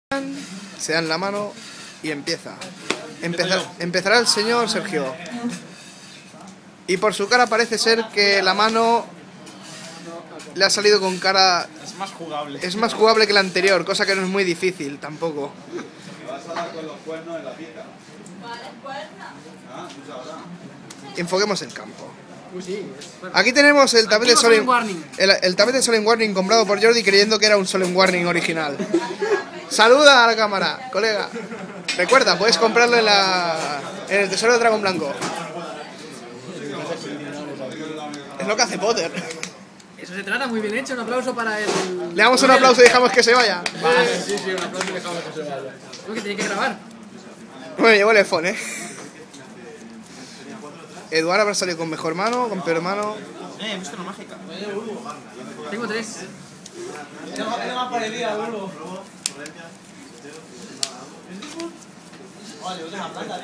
Se dan la mano y empezará el señor Sergio. Y por su cara parece ser que la mano le ha salido con cara... Es más jugable. Es más jugable que la anterior, cosa que no es muy difícil tampoco. ¿Me vas a dar con los cuernos en la pica? Enfoquemos el campo. Aquí tenemos el tapete Solemn Warning. El tapete Solemn Warning comprado por Jordi creyendo que era un Solemn Warning original. Saluda a la cámara, colega. Recuerda, puedes comprarlo en el Tesoro de Dragón Blanco. Es lo que hace Potter. Eso se trata, muy bien hecho. Un aplauso para el... Le damos un aplauso y dejamos que se vaya. Vale, sí, un aplauso y dejamos que se vaya. Creo que tiene que grabar. Bueno, llevo el iPhone, Eduard habrá salido con mejor mano, con peor mano. He visto una mágica. Tengo 3. Tiene más parecida, boludo. Vale, una planta,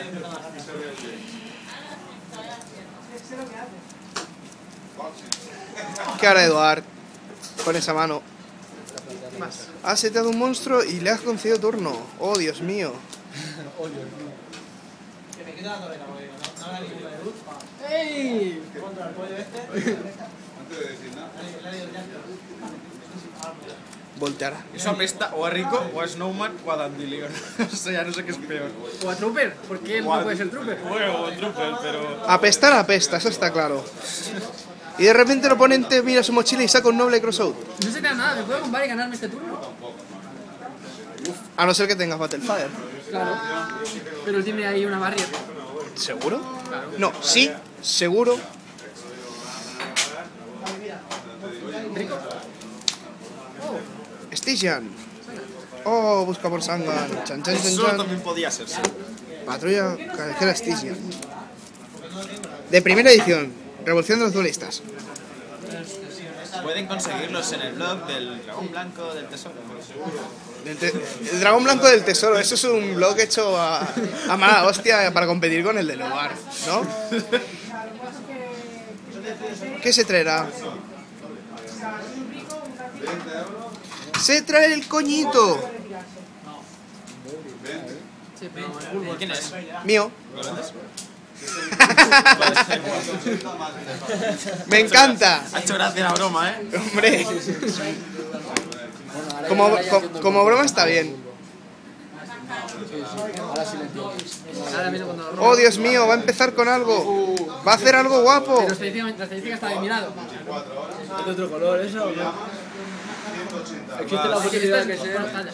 ¿Qué hará Eduard con esa mano? Has seteado un monstruo y le has concedido turno. Oh, Dios mío. Que me quita la torreta, porque no habrá ninguna de luz. ¡Ey! Contra el pollo este. Antes de decir nada. Volteará. Eso apesta o a Rico, o a Snowman, o a Dandelion. O sea, ya no sé qué es peor. O a Trooper. ¿Por qué él no puede ser Trooper? Bueno, o Trooper, pero... Apestar apesta, eso está claro. Y de repente el oponente mira su mochila y saca un noble crossout. No se crea nada, me puedo comprar y ganarme este turno. A no ser que tengas Battlefire. Claro. Pero él tiene ahí una barrier. ¿Seguro? No, sí, seguro. Rico. Stygian. Oh, busca por Sangan. Chan, chan, chan, Eso chan. también podía ser. Patrulla calejera Stygian. De primera edición. Revolución de los duelistas. Pueden conseguirlos en el blog del Dragón Blanco del Tesoro. El Dragón Blanco del Tesoro. Eso es un blog hecho a mala hostia para competir con el del lugar, ¿no? ¿Qué se traerá? Se trae el coñito. ¿Quién es? Mío. Me encanta. Ha hecho gracia la broma, Hombre. Como broma está bien. Ahora mismo cuando lo robo. Oh, Dios mío, va a empezar con algo. Va a hacer algo guapo. Pero la estadística está bien mirado. ¿Es de otro color esa o no? Existe la posibilidad de que sea...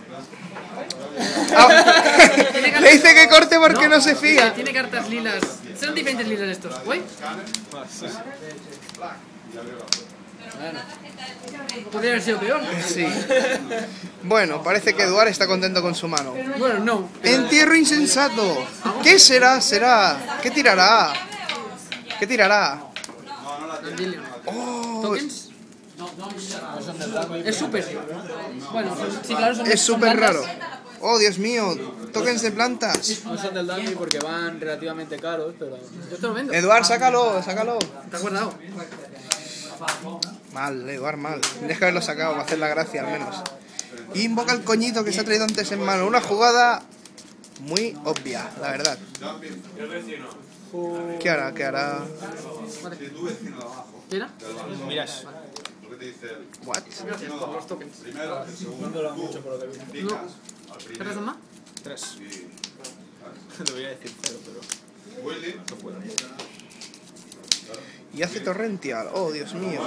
Le dice que corte porque no se fía. Tiene cartas lilas. Son diferentes lilas estos. ¿Uy? Podría haber sido peor. Sí. Bueno, parece que Eduard está contento con su mano. Bueno, no. Entierro insensato. ¿Qué será? ¿Qué tirará? ¿Qué tirará? Dandelion. Oh, ¿Tokens? Es súper. Bueno, sí, claro, son es súper plantas. raro. Oh, Dios mío. Tokens de plantas. No son del Dandy porque van relativamente caros, pero... Yo te lo vendo. Eduard, sácalo. ¿Te has guardado? Mal, Eduard, mal. Tienes que haberlo sacado para hacer la gracia al menos. Invoca el coñito que se ha traído antes en mano. Una jugada muy obvia, la verdad. ¿Qué hará? ¿Qué era? Miras. What? Gracias por los tokens. No me lo han mucho por lo que vi. No. ¿Cartas son más? 3. Debería decir 0, pero... No puedo. Y hace Torrential. Oh, Dios mío.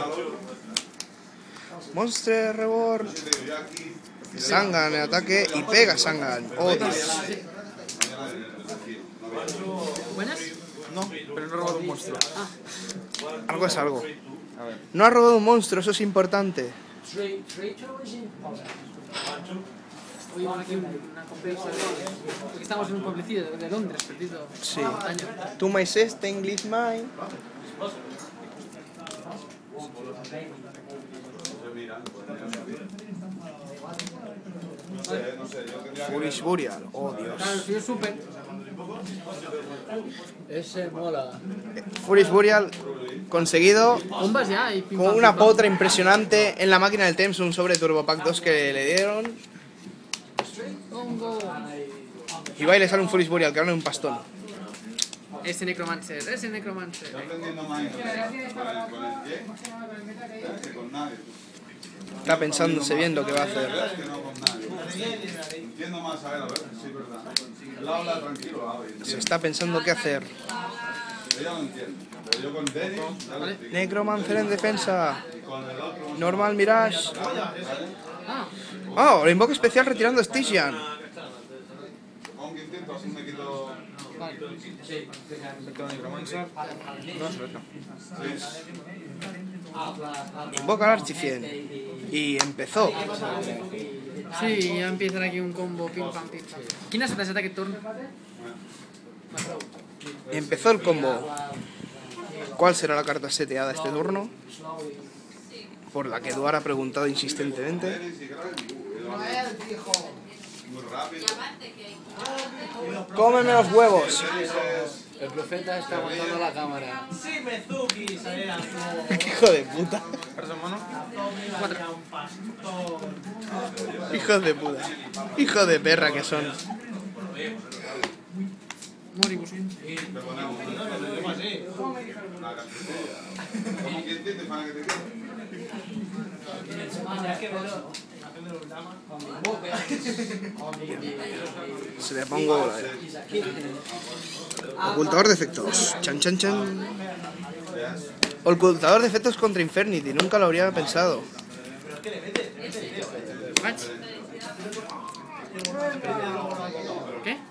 Monster Reborn. Sangan en ataque y pega Sangan. Oh, Dios. ¿Buenas? No, pero no he robado un monstruo. Algo es algo. No ha robado un monstruo, eso es importante. Hoy vamos aquí una conversación. Porque estamos en un pueblecillo de Londres, perdido. Sí. Años. To my sister, English mine. Foolish Burial. Oh, Dios. Claro, si es súper. Ese mola. Foolish Burial conseguido Bombas ya y pim, con pam, una pim, pam. potra impresionante en la máquina del Temps, un sobre Turbo Pack 2 que le dieron. pongo. Y va y le sale un Foolish Burial, que ahora es un pastón. Ese Necromancer. Estoy aprendiendo más con el pie que con nadie. Está pensándose bien lo que va a hacer. Es que no con nadie. Entiendo más a él, a ver, sí, es verdad. Él habla tranquilo, habla. Se está pensando qué hacer. Ella lo entiende. Pero yo con Dennis, ¿vale? Necromancer en defensa. Con el otro. Normal Mirage. Oh, le invoca especial retirando Stygian. Con que intento, así me quito. Invoca al Archifien. Y empezó. Sí, ya empiezan aquí un combo pim pam pim pam. ¿Quién hace ese ataque turno? Empezó el combo. ¿Cuál será la carta seteada este turno? Por la que Duar ha preguntado insistentemente. Muy rápido. ¡Cómeme los huevos! El profeta está aguantando la cámara. Hijo de puta. Hijos de puta. Hijo de perra que son. Moribus. Le ponemos una camiseta. ¿Cómo que entiendes para que te quede? Se le pongo ocultador de efectos. Chan chan chan. Ocultador de efectos contra Infernity. Nunca lo habría pensado. ¿Qué?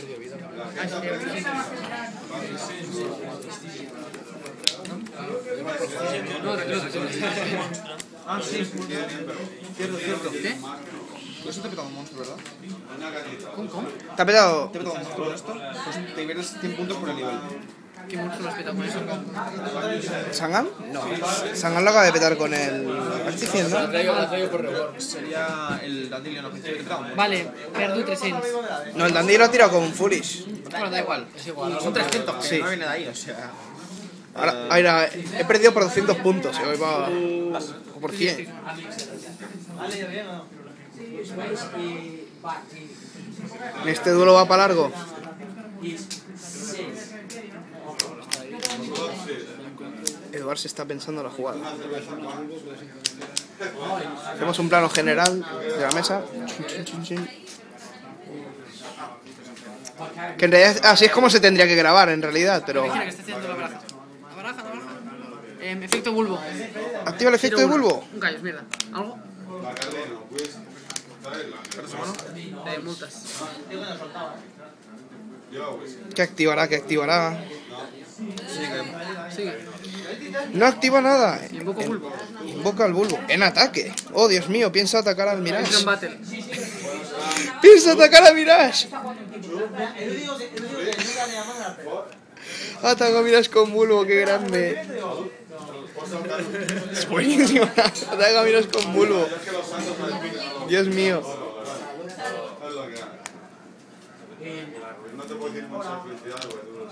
Ah, sí. Cierto. ¿Qué? Eso te ha petado un monstruo, ¿verdad? ¿Cómo? ¿Te ha petado? ¿Te ha petado un monstruo con esto? Pues te diviertes 100 puntos por el nivel. ¿Qué monstruo has petado con eso? ¿Sangan? No. Sangan lo acaba de petar con el Archifien, ¿no? La traigo por reward. Sería el Dandelion ofensivo que te da un Vale, perdí 300. No, el Dandy lo ha tirado con Foolish. Bueno, da igual. Es igual. Son 300, que Sí. no viene de ahí, o sea. Ahora, he perdido por 200 puntos. Y voy para... o por 100. Este duelo va para largo. Eduard se está pensando la jugada. Hacemos un plano general de la mesa. Que en realidad así es como se tendría que grabar en realidad, pero... Imagina que está haciendo la baraja. La baraja. Efecto bulbo. Activa el efecto de bulbo. Un callos, mierda. ¿Algo? De multas. ¿Qué activará? ¿Qué activará? Sigue. No activa nada. Invoco bulbo. Invoca al bulbo. En ataque. Oh, Dios mío, piensa atacar al Mirage. Action Battle. Piensa atacar a Mirage. Ataca a Mirage con bulbo, qué grande. Es buenísimo. Ataca a Mirage con bulbo. Dios mío. No te puedo decir mucha felicidad, porque tú lo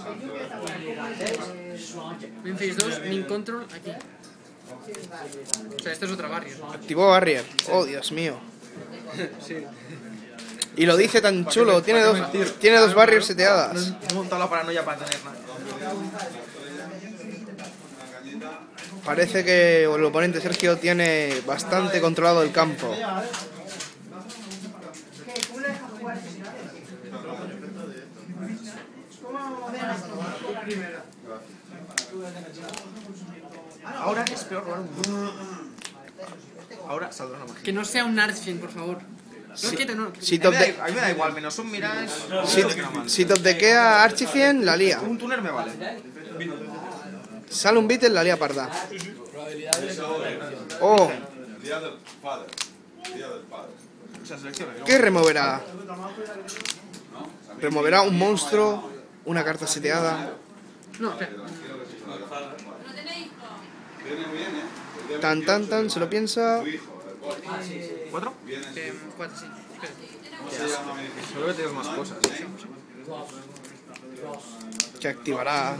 sabes. Memphis 2, Min Control, aquí. O sea, esto es otra barrio. Activó Barrier. Oh, Dios mío. Y lo dice tan chulo. Tiene dos barriers seteadas. He montado la paranoia para tener nada. Parece que el oponente Sergio tiene bastante controlado el campo. Ahora es peor robar un. Ahora saldrá una magia. Que no sea un Archfiend, por favor. No, quieto, no. Si A mí top, me da igual, menos un Mirage. si top dequea Archifien, la lía. Un tuner me vale. Sale un beat en la lía parda. Oh, El día del padre. El día del padre. O sea, selecciona. ¿qué removerá? Removerá un monstruo, una carta seteada. No, espera. Viene bien, ¿eh? Tan tan tan, se lo piensa. 4. 4, sí. Espera. Solo que tienes más cosas. Que activará.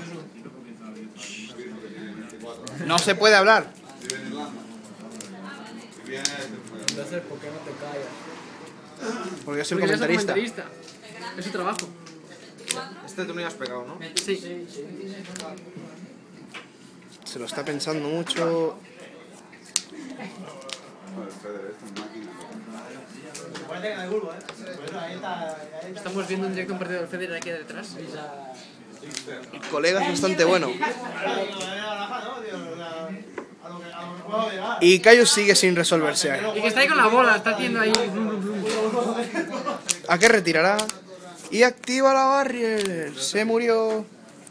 No se puede hablar. Entonces, ¿por qué no te callas? Porque yo soy el Porque eres el comentarista. Es su trabajo. Este tú no has pegado, ¿no? Sí. Se lo está pensando mucho. Joder, Feder, esta máquina. Estamos viendo en directo un partido del Federer aquí detrás. El colega es bastante bueno. Y Caius sigue sin resolverse. Y que está ahí con la bola, está haciendo ahí. ¿A qué retirará? Y activa la barrier. Se murió.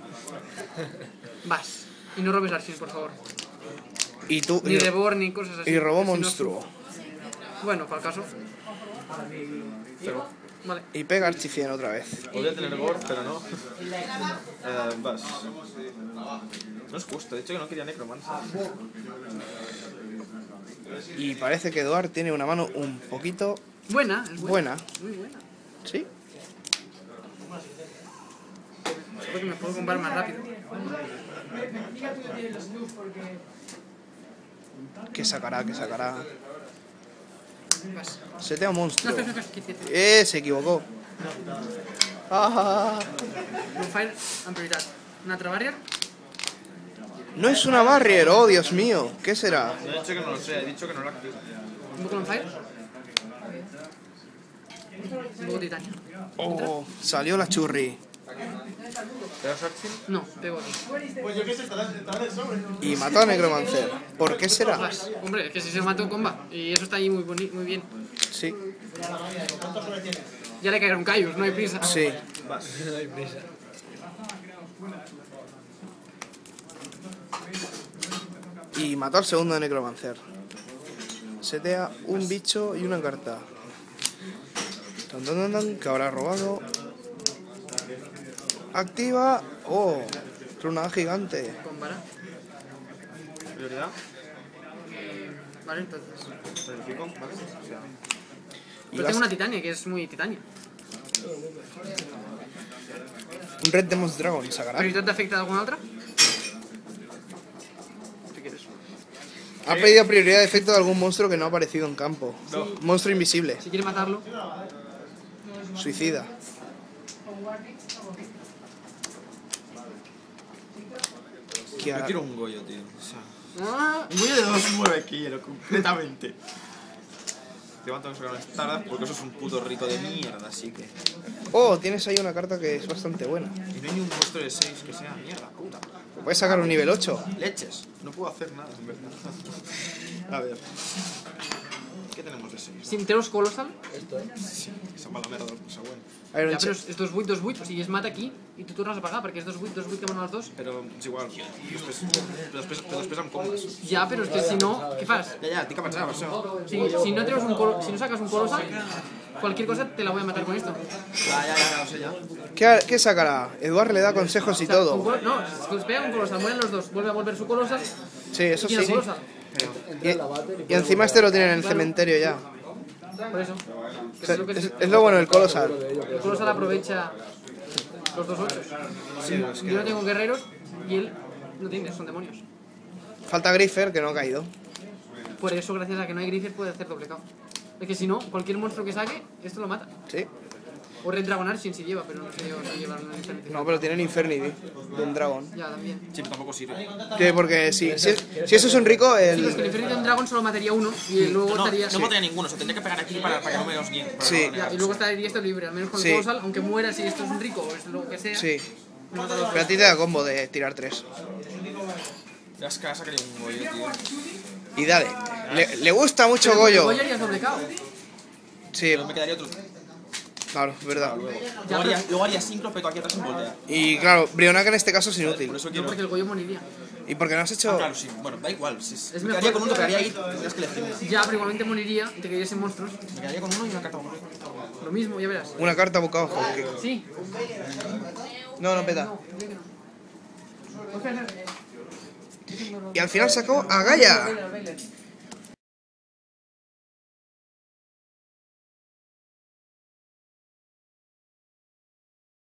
Vas. Y no robes Arceus, por favor. Y tú. Ni Reborn, ni cosas así. Y robó Si no- monstruo. Bueno, para el caso. Vale. Y pega Archifien otra vez. Podría tener gore, pero no. Vas. No es justo, he dicho que no quería Necromancer. Y parece que Eduard tiene una mano un poquito Buena, es buena. buena. Muy buena. ¿Sí? Creo que me puedo comprar más rápido. ¿Qué sacará? ¿Qué sacará? Vas. Setea un monstruo. No, espera, ¿qué hiciste? Se equivocó. Ah, Bonfire en prioridad. ¿Una otra barrier? no es una barrier, oh Dios mío. ¿Qué será? No he dicho que no lo sé, he dicho que no lo activo. ¿Un poco Bonfire? Un poco Titania. Oh, salió la churri. ¿Pegas Archie? No, pego aquí. Y mató a Necromancer. ¿Por qué será? Vas. Hombre, es que si se mató comba. Y eso está ahí muy bien. Sí, Ya le cayeron Caius, no hay prisa. sí. Vas. No hay prisa. Y mató al segundo de Necromancer. Setea un bicho y una carta. Tan, tan, tan, tan, que habrá robado. Activa. Oh, runa gigante. Con vara. Prioridad. Vale, entonces. Planifico, ¿vale? O sea, Y Pero vas- tengo una Titania, que es muy Titania. un Red Demon's Dragon sacará. ¿Prioridad te afecta a alguna otra? Si quieres. Ha pedido prioridad de efecto de algún monstruo que no ha aparecido en campo. No. Monstruo invisible. Si quieres matarlo. Suicida. ¿Qué yo hará? quiero un Goyo, tío. O sea, Ah, un Goyo de 2.9 kilos, completamente. Te van a sacar unas tardas porque eso es un puto rico de mierda, así que. Oh, tienes ahí una carta que es bastante buena. Y no hay ni un monstruo de 6 que sea mierda, puta. Puedes sacar un nivel 8. Leches, no puedo hacer nada, en verdad. A ver. ¿Qué tenemos de 6? Sinteros Colossal. Sí, esa mala mierda, cosa buena. Iron Ya, pero Chest. es 2-8, o sigui, es mata aquí i tu tornes a pagar perquè és 2-8 que van els dos. Pero es igual, després amb combos. Ja, però és que si no, què fas? Ya, tinc que pensar, per això. O sigui, si no, si no sacas un Colossal, cualquier cosa te la voy a matar con esto. Ya, lo sé ya. ¿Qué sacará? Eduard le da consejos y todo. No, si pega un Colossal, mueren los dos, vuelve a volver su Colossal. Sí, eso ¿Y quién sí. el Colossal? Y encima este lo tiene en el cementerio ya. Por eso. O sea, es lo bueno del Colossal. El Colossal aprovecha los 2-8. Sí, es Yo no tengo guerreros y él no tiene, son demonios. Falta Griffer, que no ha caído. Por eso, gracias a que no hay Griffer, puede hacer doble KO. Es que si no, cualquier monstruo que saque, esto lo mata. Sí. O Red Dragon Archie si lleva, pero no sé yo si lleva una diferencia. No, pero tienen Infernity de un dragón. Ya, también. Sí, pero tampoco sirve. Que porque si eso es un rico, Sí, pero es que el el. Infinity de un Dragon solo mataría uno y luego No, estaría. no mataría ninguno, o sea, tendría que pegar aquí para que no me los guíen. para Sí. no Ya, y luego estaría esto libre, al menos con el Sí. Colossal, aunque muera si esto es un rico o es lo que sea. Sí. no mata a los Pero a ti te da combo de tirar 3. Ya es que sacaría un Goyo, tío. Y dale. Le gusta mucho Pero Goyo. Goyo harías doble KO. Sí, Pero me quedaría otro. claro, es verdad. Luego haría Syncropeto aquí atrás en voltea. Y claro, Brionac en este caso es Por inútil. eso No, quiero. porque el Goyo moriría. ¿Y porque no has hecho.? Claro, sí. Bueno, da igual. Si Es me mejor- quedaría con uno, pegaría ahí. Tendrías que elegir. Ya, pero igualmente moriría y te quedarías en monstruos. Me quedaría con uno y una carta por Lo mismo, ya verás. Una carta boca abajo. Sí. No, no peta. No, creo que no. Y al final sacó a Gaia. Bailer.